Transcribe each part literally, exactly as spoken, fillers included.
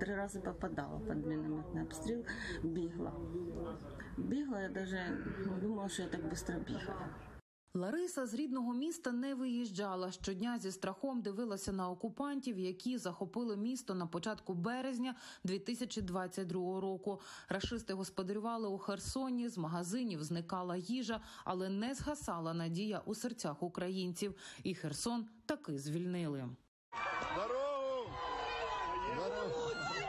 три рази попадала під мінометний обстріл, бігла. Бігла, я навіть не думала, що я так швидко бігаю. Лариса з рідного міста не виїжджала. Щодня зі страхом дивилася на окупантів, які захопили місто на початку березня дві тисячі двадцять другого року. Рашисти господарювали у Херсоні, з магазинів зникала їжа, але не згасала надія у серцях українців. І Херсон таки звільнили. Здорово! Здорово!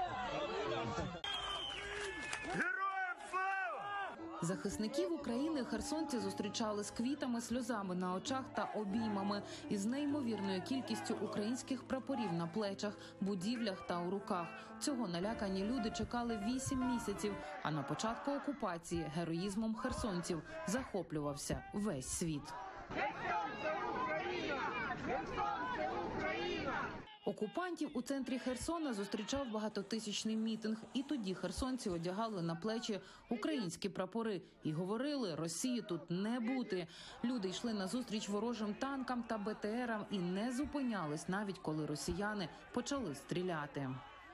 Захисників України херсонці зустрічали з квітами, сльозами на очах та обіймами. Із неймовірною кількістю українських прапорів на плечах, будівлях та у руках. Цього налякані люди чекали вісім місяців, а на початку окупації героїзмом херсонців захоплювався весь світ. Херсон – це Україна! Херсон – це Україна! Окупантів у центрі Херсона зустрічав багатотисячний мітинг. І тоді херсонці одягали на плечі українські прапори і говорили: «Росії тут не бути». Люди йшли назустріч ворожим танкам та Бе Те Ерам і не зупинялись, навіть коли росіяни почали стріляти.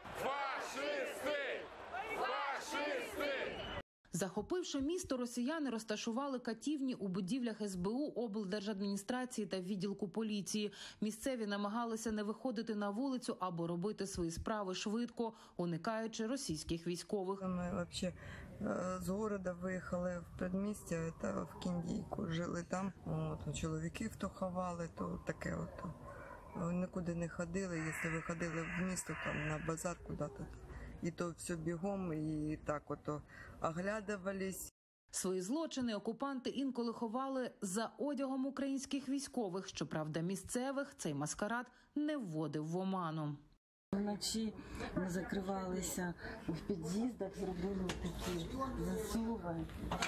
Фашисти! Фашисти! Захопивши місто, росіяни розташували катівні у будівлях Ес Бе У, облдержадміністрації та відділку поліції. Місцеві намагалися не виходити на вулицю або робити свої справи швидко, уникаючи російських військових. Ми взагалі з міста виїхали в передмістя, та в Кіндійку, жили там. От, чоловіків то ховали, то таке от. Нікуди не ходили, якщо ви ходили в місто, там на базар куди-то. І то все бігом, і так ото оглядувались. Свої злочини окупанти інколи ховали за одягом українських військових. Щоправда, місцевих цей маскарад не вводив в оману. Вночі ми закривалися в під'їздах, зробили такі засуви.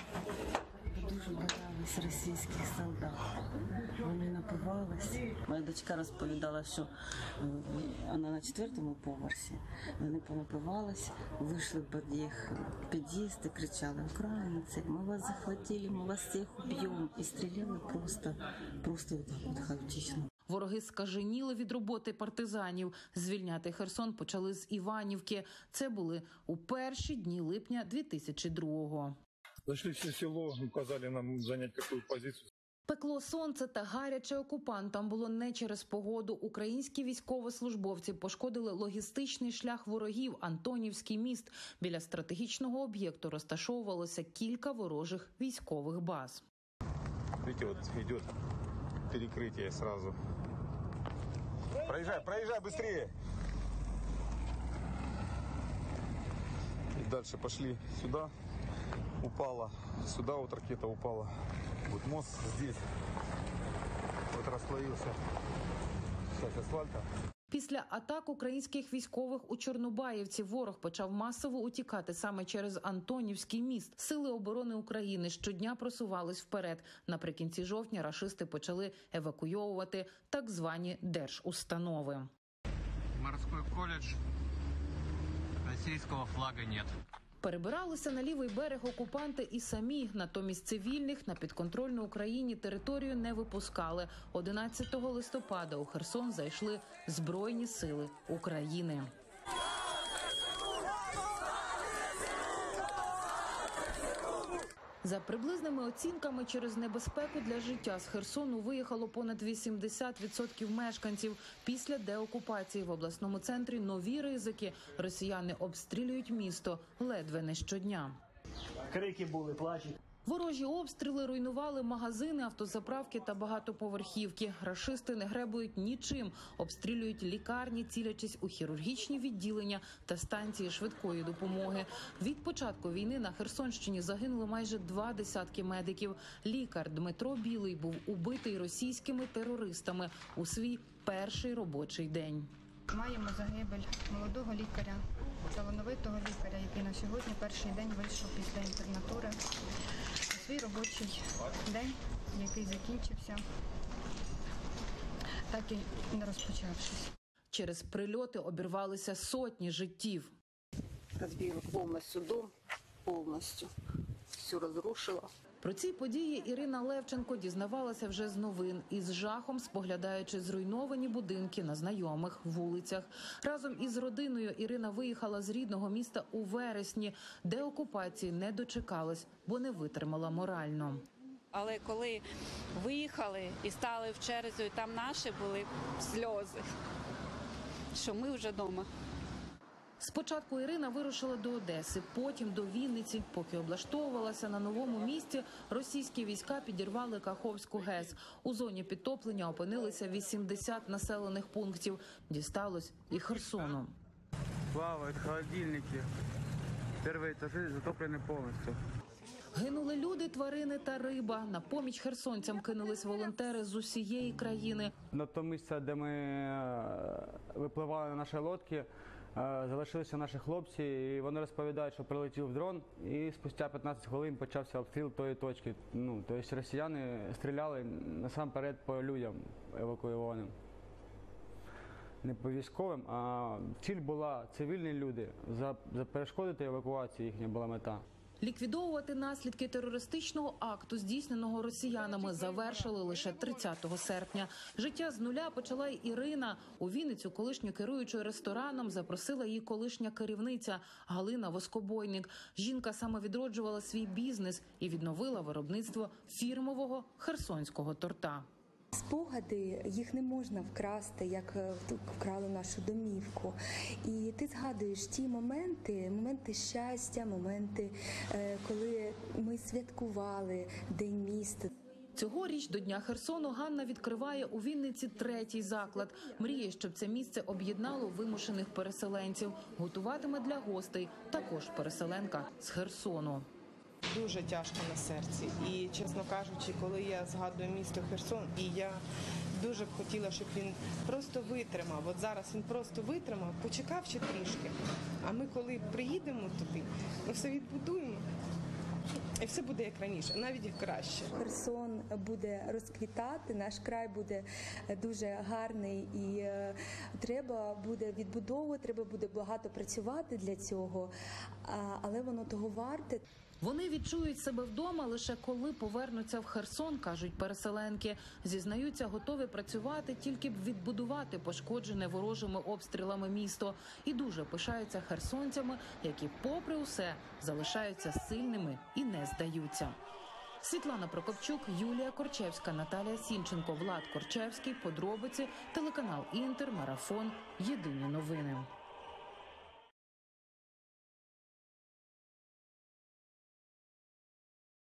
Дуже боялись російських солдат. Вони напивалися. Моя дочка розповідала, що вона на четвертому поверсі. Вони понапивалися, вийшли під їх під'їзд і кричали: «Українці, ми вас захватили, ми вас всіх уб'ємо». І стріляли просто, просто от хаотично. Вороги скаженіли від роботи партизанів. Звільняти Херсон почали з Іванівки. Це були у перші дні липня дві тисячі другого. Зашли все село, указали нам зайняти якусь позицію. Пекло сонце та гаряче окупантам було не через погоду. Українські військовослужбовці пошкодили логістичний шлях ворогів – Антонівський міст. Біля стратегічного об'єкту розташовувалося кілька ворожих військових баз. Видите, от йде перекриття одразу. Проїжджай, проїжджай швидше! І далі пішли сюди. Упала. Сюда вот ракета упала. Вот мост здесь. Вот расслоился. Сейчас асфальта. Після атак українських військових у Чорнобаївці ворог почав масово утікати саме через Антонівський міст. Сили оборони України щодня просувались вперед. Наприкінці жовтня рашисти почали евакуйовувати так звані держустанови. Морський коледж. Російського флага нет. Перебиралися на лівий берег окупанти і самі. Натомість цивільних на підконтрольну Україні територію не випускали. одинадцятого листопада у Херсон зайшли Збройні сили України. За приблизними оцінками, через небезпеку для життя з Херсону виїхало понад вісімдесят відсотків мешканців. Після деокупації в обласному центрі нові ризики. Росіяни обстрілюють місто ледве не щодня. Крики були, плачі. Ворожі обстріли руйнували магазини, автозаправки та багатоповерхівки. Рашисти не гребують нічим. Обстрілюють лікарні, цілячись у хірургічні відділення та станції швидкої допомоги. Від початку війни на Херсонщині загинули майже два десятки медиків. Лікар Дмитро Білий був убитий російськими терористами у свій перший робочий день. Маємо загибель молодого лікаря, талановитого лікаря, який на сьогодні перший день вийшов після інтернатури. Свій робочий день, який закінчився, так і не розпочавшись. Через прильоти обірвалися сотні життів. Розбила повністю дом, повністю. Все розрушила. Про ці події Ірина Левченко дізнавалася вже з новин і з жахом споглядаючи зруйновані будинки на знайомих вулицях. Разом із родиною Ірина виїхала з рідного міста у вересні, де окупації не дочекалась, бо не витримала морально. Але коли виїхали і стали в черзі, там наші були сльози, що ми вже вдома. Спочатку Ірина вирушила до Одеси, потім до Вінниці. Поки облаштовувалася на новому місці, російські війська підірвали Каховську ГЕС. У зоні підтоплення опинилися вісімдесят населених пунктів. Дісталось і Херсону. Плавають холодильники. Перші етажі затоплені повністю. Гинули люди, тварини та риба. На поміч херсонцям кинулись волонтери з усієї країни. На тому місці, де ми випливали на наші лодки, залишилися наші хлопці, і вони розповідають, що прилетів дрон, і спустя п'ятнадцять хвилин почався обстріл тої точки. Ну, тобто росіяни стріляли насамперед по людям евакуйованим. Не по військовим, а ціль була цивільні люди. За, за перешкодити евакуації їхня була мета. Ліквідовувати наслідки терористичного акту, здійсненого росіянами, завершили лише тридцятого серпня. Життя з нуля почала й Ірина. У Вінницю колишню керуючу рестораном запросила її колишня керівниця Галина Воскобойник. Жінка самовідроджувала свій бізнес і відновила виробництво фірмового херсонського торта. Спогади, їх не можна вкрасти, як вкрали нашу домівку. І ти згадуєш ті моменти, моменти щастя, моменти, коли ми святкували День міста. Цьогоріч до Дня Херсону Ганна відкриває у Вінниці третій заклад. Мріє, щоб це місце об'єднало вимушених переселенців. Готуватиме для гостей також переселенка з Херсону. Дуже тяжко на серці. І, чесно кажучи, коли я згадую місто Херсон, і я дуже б хотіла, щоб він просто витримав. От зараз він просто витримав, почекав ще трішки. А ми, коли приїдемо туди, ми все відбудуємо. І все буде як раніше, навіть краще. Херсон буде розквітати, наш край буде дуже гарний і треба буде відбудовувати, треба буде багато працювати для цього, але воно того варте. Вони відчують себе вдома лише коли повернуться в Херсон, кажуть переселенки. Зізнаються, готові працювати, тільки б відбудувати пошкоджене ворожими обстрілами місто. І дуже пишаються херсонцями, які попри усе залишаються сильними і не здаються. Світлана Прокопчук, Юлія Корчевська, Наталія Сімченко, Влад Корчевський. Подробиці, телеканал Інтер, Марафон. Єдині новини.